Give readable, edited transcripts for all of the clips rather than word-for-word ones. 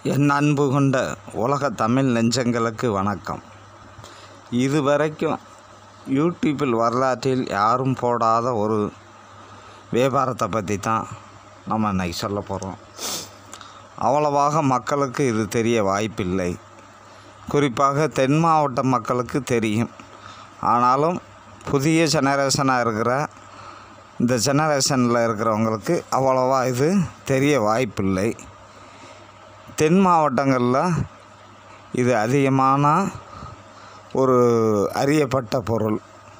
என் அன்பு கொண்ட உலக தமிழ் நெஞ்சங்களுக்கு வணக்கம். இதுவரைக்கும் யூடியூப்பில் வரலாற்றில் யாரும் போடாத ஒரு வியாபாரத்தை பற்றி தான் நம்ம இன்றைக்கி சொல்ல போகிறோம். அவ்வளவாக மக்களுக்கு இது தெரிய வாய்ப்பில்லை. குறிப்பாக தென் மாவட்ட மக்களுக்கு தெரியும். ஆனாலும் புதிய ஜெனரேஷனாக இருக்கிற இந்த ஜெனரேஷனில் இருக்கிறவங்களுக்கு அவ்வளவா இது தெரிய வாய்ப்பில்லை. தென் மாவட்டங்களில் இது அதிகமான ஒரு அறியப்பட்ட பொருள்.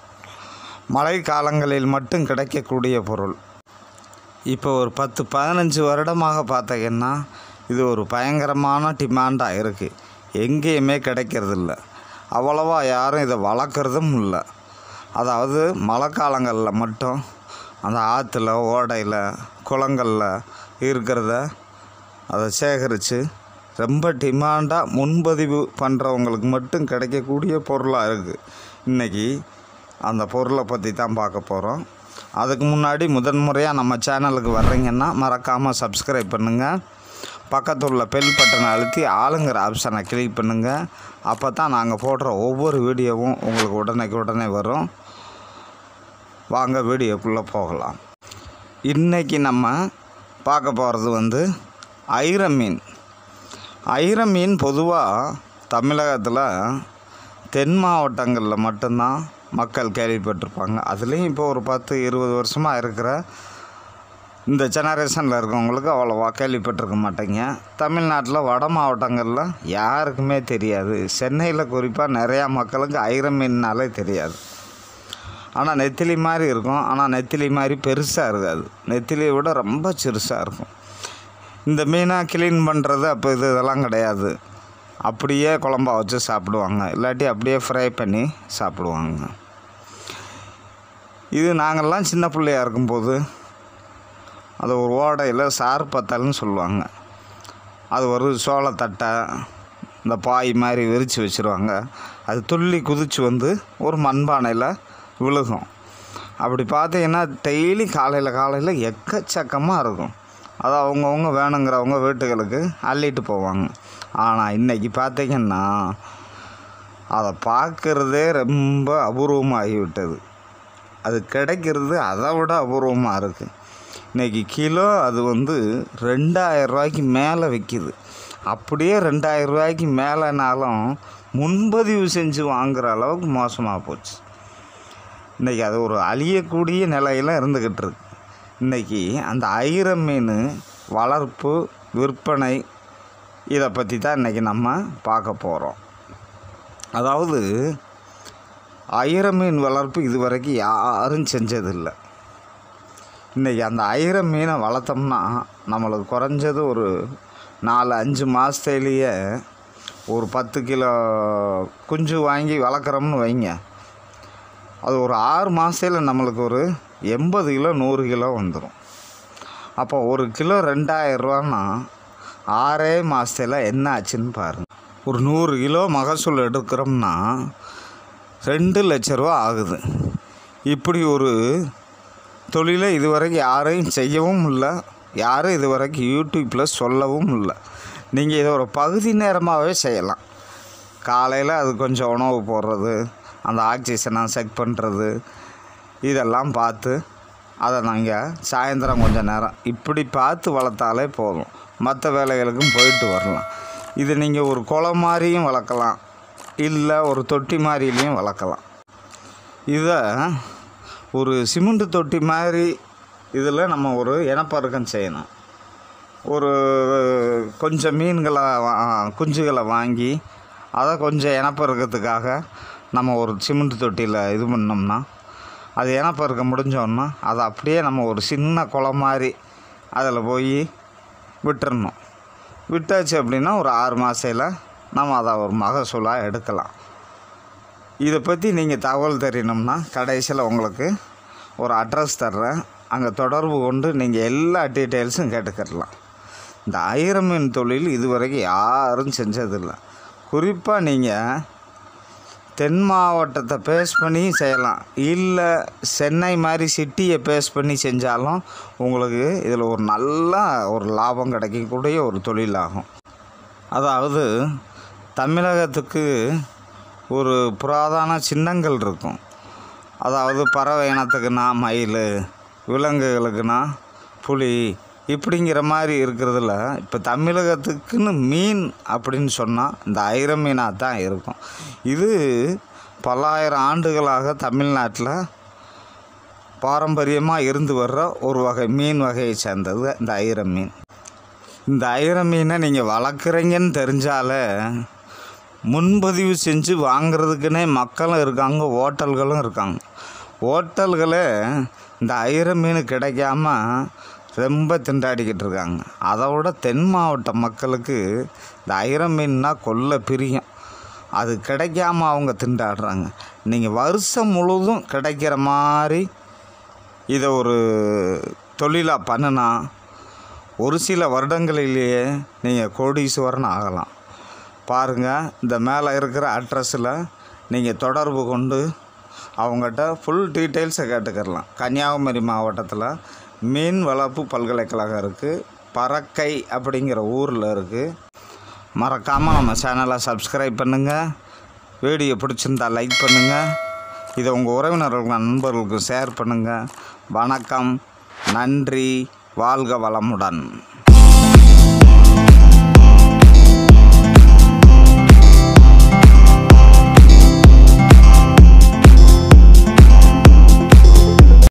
மழை காலங்களில் மட்டும் கிடைக்கக்கூடிய பொருள். இப்போ ஒரு 10-15 வருடமாக பார்த்தீங்கன்னா இது ஒரு பயங்கரமான டிமாண்டாக இருக்குது. எங்கேயுமே கிடைக்கிறதில்ல. அவ்வளவா யாரும் இதை வளர்க்குறதும் இல்லை. அதாவது மழை காலங்களில் மட்டும் அந்த ஆற்றுல, ஓடையில், குளங்களில் இருக்கிறத அதை சேகரித்து ரொம்ப டிமாண்டாக முன்பதிவு பண்ணுறவங்களுக்கு மட்டும் கிடைக்கக்கூடிய பொருளாக இருக்குது. இன்றைக்கி அந்த பொருளை பற்றி தான் பார்க்க போகிறோம். அதுக்கு முன்னாடி முதன்முறையாக நம்ம சேனலுக்கு வர்றீங்கன்னா மறக்காமல் சப்ஸ்கிரைப் பண்ணுங்கள். பக்கத்தில் உள்ள பெல் பட்டனை அழுத்தி ஆளுங்கிற ஆப்ஷனை கிளிக் பண்ணுங்கள். அப்போ தான் நாங்கள் போடுற ஒவ்வொரு வீடியோவும் உங்களுக்கு உடனே வரும். வாங்க வீடியோக்குள்ளே போகலாம். இன்றைக்கி நம்ம பார்க்க போகிறது ஐர மீன். ஐர மீன் பொதுவாக தமிழகத்தில் தென் மாவட்டங்களில் மட்டும்தான் மக்கள் கேள்விப்பட்டிருப்பாங்க. அதுலேயும் இப்போ ஒரு 10-20 வருஷமாக இருக்கிற இந்த ஜெனரேஷனில் இருக்கவங்களுக்கு அவ்வளோவா கேள்விப்பட்டிருக்க மாட்டேங்க. தமிழ்நாட்டில் வட மாவட்டங்களில் யாருக்குமே தெரியாது. சென்னையில் குறிப்பாக நிறையா மக்களுக்கு ஐர மீன்னாலே தெரியாது. ஆனால் நெத்திலி மாதிரி இருக்கும். ஆனால் நெத்திலி மாதிரி பெருசாக இருக்காது. நெத்திலியை விட ரொம்ப சிறுசாக இருக்கும். இந்த மீனை க்ளீன் பண்ணுறது அப்போ இதெல்லாம் கிடையாது. அப்படியே குழம்பா வச்சு சாப்பிடுவாங்க. இல்லாட்டி அப்படியே ஃப்ரை பண்ணி சாப்பிடுவாங்க. இது நாங்கள்லாம் சின்ன பிள்ளையாக இருக்கும்போது அது ஒரு ஓடையில் சாறு பத்தல்னு சொல்லுவாங்க. அது ஒரு சோளத்தட்டை இந்த பாய் மாதிரி விரித்து வச்சுருவாங்க. அது துள்ளி குதித்து ஒரு மண்பானையில் விழுகும். அப்படி பார்த்தீங்கன்னா டெய்லி காலையில் எக்கச்சக்கமாக இருக்கும். அது அவங்கவுங்க வேணுங்கிறவங்க வீட்டுகளுக்கு அள்ளிட்டு போவாங்க. ஆனால் இன்றைக்கி பார்த்திங்கன்னா அதை பார்க்குறதே ரொம்ப அபூர்வமாகிவிட்டது. அது கிடைக்கிறது அதை விட அபூர்வமாக இருக்குது. இன்றைக்கி கிலோ அது 2000 ரூபாய்க்கு மேலே விற்கிது. அப்படியே 2000 ரூபாய்க்கு மேலேனாலும் முன்பதிவு செஞ்சு வாங்குகிற அளவுக்கு மோசமாக போச்சு. இன்றைக்கி அது ஒரு அழியக்கூடிய நிலையில் இருந்துக்கிட்டு இருக்கு. இன்றைக்கி அந்த ஐர மீன் வளர்ப்பு, விற்பனை இதை பற்றி தான் இன்றைக்கி நம்ம பார்க்க போகிறோம். அதாவது ஐர மீன் வளர்ப்பு இதுவரைக்கும் யாரும் செஞ்சதில்லை. இன்றைக்கி அந்த ஐர மீனை வளர்த்தோம்னா நம்மளுக்கு குறைஞ்சது ஒரு 4-5 மாதத்துலேயே ஒரு 10 கிலோ குஞ்சு வாங்கி வளர்க்குறோம்னு வைங்க. அது ஒரு 6 மாதத்தில் நம்மளுக்கு ஒரு 80 கிலோ 100 கிலோ வந்துடும். அப்போ ஒரு கிலோ 2000 ரூபான்னா 6 மாதத்தில் என்ன ஆச்சுன்னு பாருங்கள். ஒரு 100 கிலோ மகசூல் எடுக்கிறோம்னா 2 லட்ச ரூபா ஆகுது. இப்படி ஒரு தொழிலை இதுவரைக்கும் யாரையும் செய்யவும் இல்லை. யாரும் இதுவரைக்கும் யூடியூப்பில் சொல்லவும் இல்லை. நீங்கள் இதை ஒரு பகுதி நேரமாகவே செய்யலாம். காலையில் அது கொஞ்சம் உணவு போடுறது, அந்த ஆக்சிஜனை செக் பண்ணுறது, இதெல்லாம் பார்த்து அதை நாங்கள் சாயந்தரம் கொஞ்சம் நேரம் இப்படி பார்த்து வளர்த்தாலே போதும். மற்ற வேலைகளுக்கும் போயிட்டு வரலாம். இது நீங்கள் ஒரு குளம் மாதிரியும் வளர்க்கலாம், இல்லை ஒரு தொட்டி மாதிரிலையும் வளர்க்கலாம். இதை ஒரு சிமெண்ட் தொட்டி மாதிரி இதில் நம்ம ஒரு இனப்பெருக்கம் செய்யணும். ஒரு கொஞ்சம் மீன்களை குஞ்சுகளை வாங்கி அதை கொஞ்சம் இனப்பெருக்கத்துக்காக நம்ம ஒரு சிமெண்ட் தொட்டியில் இது பண்ணோம்னா அது இனப்பெருக்கம் முடிஞ்சோன்னா அதை அப்படியே நம்ம ஒரு சின்ன குளம் மாதிரி அதில் போய் விட்டுறணும். விட்டாச்சு அப்படின்னா ஒரு 6 மாதத்தில் நம்ம அதை ஒரு மகசூலாக எடுக்கலாம். இதை பற்றி நீங்கள் தகவல் தெரியணும்னா கடைசியில் உங்களுக்கு ஒரு அட்ரஸ் தர்றேன். அங்கே தொடர்பு கொண்டு நீங்கள் எல்லா டீட்டெயில்ஸும் கேட்டுக்கிடலாம். இந்த ஐர மீன் தொழில் இதுவரைக்கும் யாரும் செஞ்சதில்லை. குறிப்பாக நீங்கள் தென் மாவட்டத்தை பேஸ் பண்ணி செய்யலாம், இல்லை சென்னை மாதிரி சிட்டியை பேஸ் பண்ணி செஞ்சாலும் உங்களுக்கு இதில் ஒரு நல்ல ஒரு லாபம் கிடைக்கக்கூடிய ஒரு தொழிலாகும். அதாவது தமிழகத்துக்கு ஒரு புராதன சின்னங்கள் இருக்கும். அதாவது பறவை இனத்துக்குன்னா மயில், விலங்குகளுக்குன்னா புலி, இப்படிங்கிற மாதிரி இருக்கிறதுல இப்போ தமிழகத்துக்குன்னு மீன் அப்படின்னு சொன்னால் இந்த ஐர மீனாக தான் இருக்கும். இது பல்லாயிரம் ஆண்டுகளாக தமிழ்நாட்டில் பாரம்பரியமாக இருந்து வர்ற ஒரு வகை மீன் வகையை சேர்ந்தது இந்த ஐர மீன். இந்த ஐர மீனை நீங்கள் வளர்க்குறீங்கன்னு தெரிஞ்சாலே முன்பதிவு செஞ்சு வாங்கிறதுக்குன்னே மக்களும் இருக்காங்க, ஹோட்டல்களும் இருக்காங்க. ஹோட்டல்களே இந்த ஐர மீன் கிடைக்காம ரொம்ப திண்டாடிக்கிட்டு இருக்காங்க. அதை விட தென் மாவட்ட மக்களுக்கு இந்த ஐர மீன்னா கொல்ல பிரியம். அது கிடைக்காம அவங்க திண்டாடுறாங்க. நீங்கள் வருஷம் முழுதும் கிடைக்கிற மாதிரி இதை ஒரு தொழிலாக பண்ணினா ஒரு சில வருடங்களிலேயே நீங்கள் கோடீஸ்வரன் ஆகலாம். பாருங்கள், இந்த மேலே இருக்கிற அட்ரஸில் நீங்கள் தொடர்பு கொண்டு அவங்ககிட்ட ஃபுல் டீட்டெயில்ஸை கேட்டுக்கிறலாம். கன்னியாகுமரி மாவட்டத்தில் மீன் வளர்ப்பு பல்கலைக்கழகம் இருக்குது. பறக்கை அப்படிங்கிற ஊரில் இருக்குது. மறக்காமல் நம்ம சேனலை சப்ஸ்கிரைப் பண்ணுங்கள். வீடியோ பிடிச்சிருந்தா லைக் பண்ணுங்கள். இதை உங்கள் உறவினர்களுக்கு நண்பர்களுக்கு ஷேர் பண்ணுங்கள். வணக்கம், நன்றி, வாழ்க வளமுடன்.